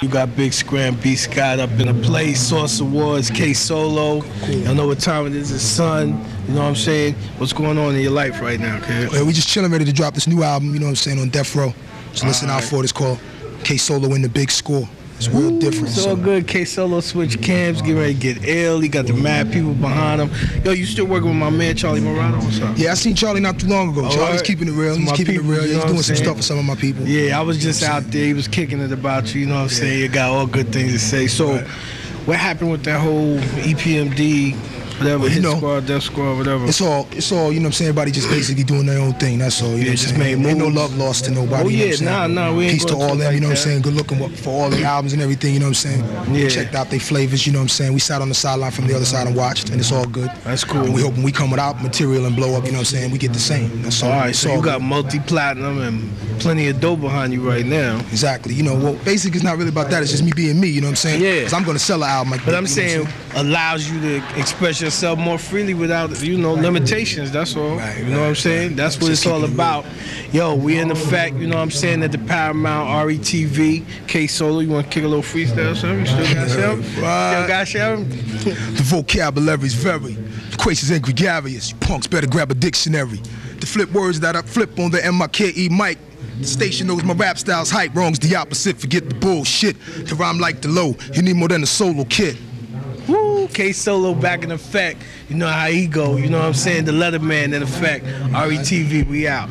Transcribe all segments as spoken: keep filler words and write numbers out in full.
You got Big Scram, B Scott up in the place, Source Awards, K Solo. Cool. I know what time it is, it's sun. You know what I'm saying? What's going on in your life right now, kid? Well, we just chilling, ready to drop this new album, you know what I'm saying, on Death Row. So listen right out for it. It's called K Solo in the Big Score. It's real Ooh, different. It's all so good. K Solo switch cams, getting ready to get ill. He got the mad people behind him. Yo, you still working with my man Charlie Morano? What's up? Yeah, I seen Charlie not too long ago. All Charlie's right. keeping it real. He's keeping people, it real. You know He's doing some stuff for some of my people. Yeah, I was just out there. He was kicking it about you. You know what I'm yeah. saying? You got all good things to say. So, right. what happened with that whole E P M D? Whatever, well, hit know, squad, death squad, whatever. It's all, it's all, you know what I'm saying, everybody just basically doing their own thing, that's all. You yeah, know what just I'm saying? made Ain't no love lost to nobody. Oh, yeah, you know nah, nah, we ain't Peace to all them, like you know that. what I'm saying? Good looking for all the albums and everything, you know what I'm saying? Yeah. Checked out their flavors, you know what I'm saying? We sat on the sideline from the other side and watched, and it's all good. That's cool. And we hope when we come with our material and blow up, you know what I'm saying, we get the same. That's all. All right, so all you good. got multi-platinum and plenty of dope behind you right now. Exactly. You know, well, basically it's not really about that. It's just me being me, you know what I'm saying? Yeah. Because I'm going to sell an album like But that. I'm saying allows you to express yourself more freely without, you know, limitations, that's all. Right, you know right, what I'm saying? right. That's what Just it's all about. Yo, we in effect, you know what I'm saying, at the Paramount R E T V, K Solo. You want to kick a little freestyle or something? You still got some? Still got some? The vocabulary's very loquacious and gregarious. You punks better grab a dictionary. The flip words that I flip on the M I K E mic. The station knows my rap style's hype. Wrong's the opposite, forget the bullshit. To rhyme like the low, you need more than a solo kid. Woo, K Solo back in effect. You know how he go, you know what I'm saying? The Letterman in effect. R E T V, we out.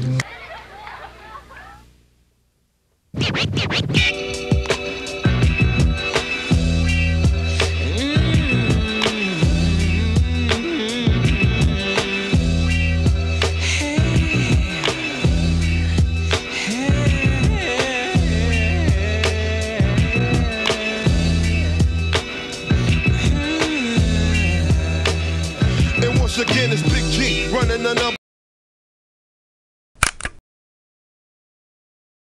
Again, it's Big G running another.